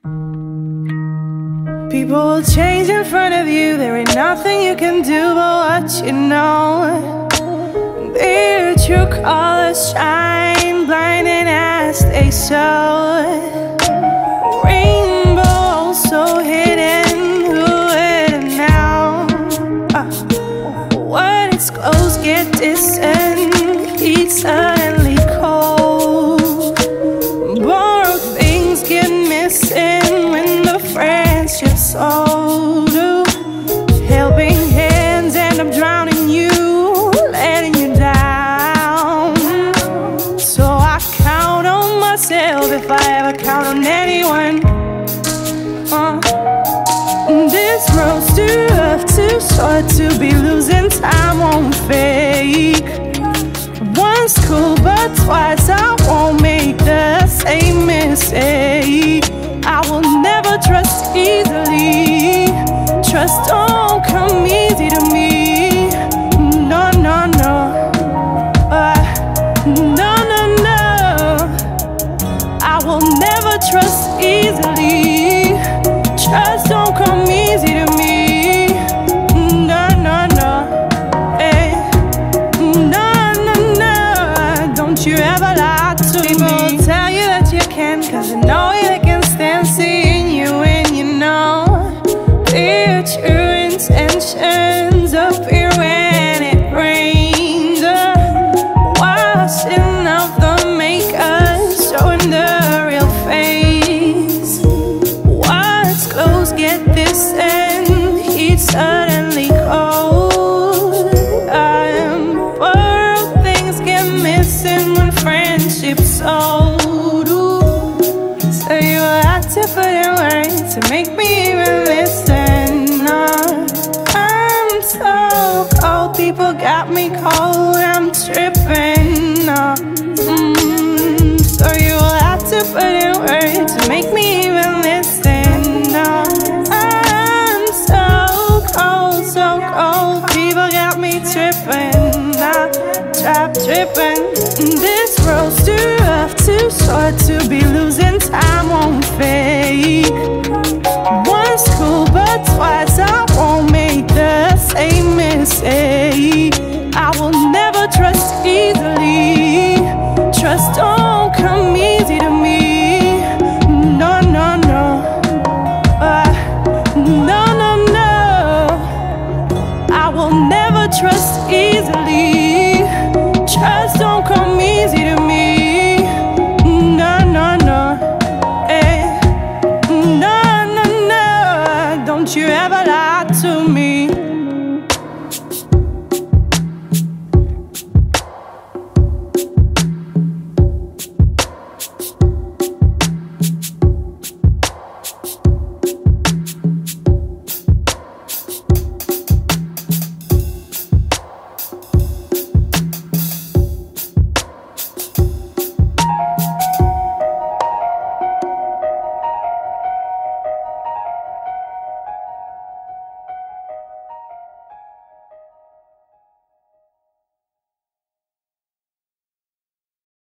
People will change in front of you. There ain't nothing you can do but what you know. Their true colors shine, blinding as they show. Rainbow so hidden, who would know? When it's close, get distant, heat suddenly cold. Borrowed things get missing when the friendship's old. Helping hands end up drowning you, letting you down. So I count on myself if I ever count on anyone. This road's too rough, too short to be losing time on fake. Once cool, but twice I won't make the same mistake. I will never trust easily. Trust don't come easy to me. No, no, no. No, no, no. I will never trust easily. Trust don't come easy to me. No, no, no. Hey. No, no, no. Don't you ever lie to me. People tell you that you can, 'cause they know they can stand seeing you when you know their true intentions appear when it rains. Washing off the makeup, showing the real face. What's close, get this and heat suddenly cold. Borrowed things get missing when friendship's old. So you had to put in words to make me even listen. I'm so cold, people got me cold, I'm tripping. So you had to put in words to make me even listen. I'm so cold, people got me tripping. Trap tripping. This road's too rough, too short to be losing